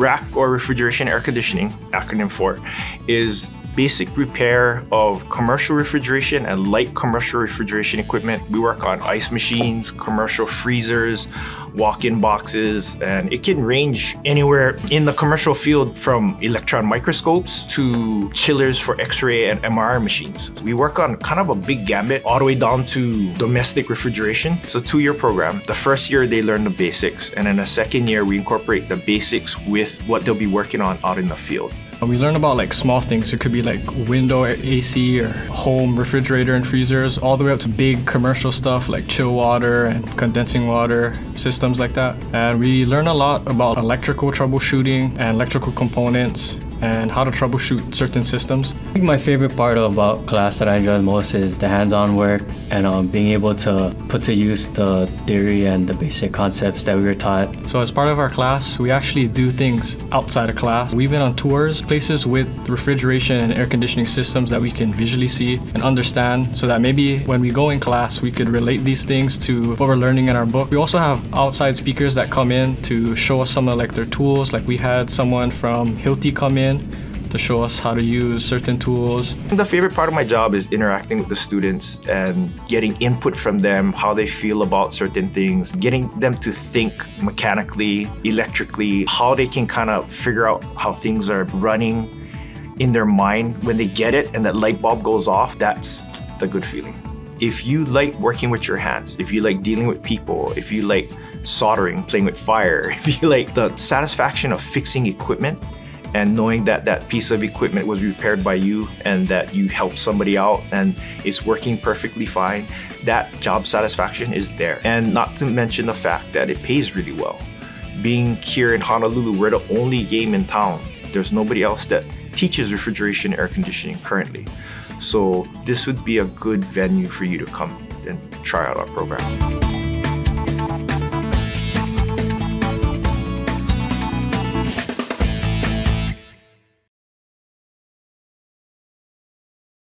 RAC, or Refrigeration Air Conditioning, acronym for, is basic repair of commercial refrigeration and light commercial refrigeration equipment. We work on ice machines, commercial freezers, walk-in boxes, and it can range anywhere in the commercial field from electron microscopes to chillers for X-ray and MRI machines. We work on kind of a big gambit all the way down to domestic refrigeration. It's a 2-year program. The first year they learn the basics, and in the second year we incorporate the basics with what they'll be working on out in the field. We learn about like small things. It could be like window AC or home refrigerator and freezers, all the way up to big commercial stuff like chill water and condensing water, systems like that. And we learn a lot about electrical troubleshooting and electrical components and how to troubleshoot certain systems. I think my favorite part about class that I enjoy the most is the hands-on work and being able to put to use the theory and the basic concepts that we were taught. So as part of our class, we actually do things outside of class. We've been on tours, places with refrigeration and air conditioning systems that we can visually see and understand, so that maybe when we go in class, we could relate these things to what we're learning in our book. We also have outside speakers that come in to show us some of like their tools. Like we had someone from Hilti come in to show us how to use certain tools. The favorite part of my job is interacting with the students and getting input from them, how they feel about certain things, getting them to think mechanically, electrically, how they can kind of figure out how things are running in their mind. When they get it and that light bulb goes off, that's the good feeling. If you like working with your hands, if you like dealing with people, if you like soldering, playing with fire, if you like the satisfaction of fixing equipment, and knowing that that piece of equipment was repaired by you and that you helped somebody out and it's working perfectly fine, that job satisfaction is there. And not to mention the fact that it pays really well. Being here in Honolulu, we're the only game in town. There's nobody else that teaches refrigeration and air conditioning currently. So this would be a good venue for you to come and try out our program.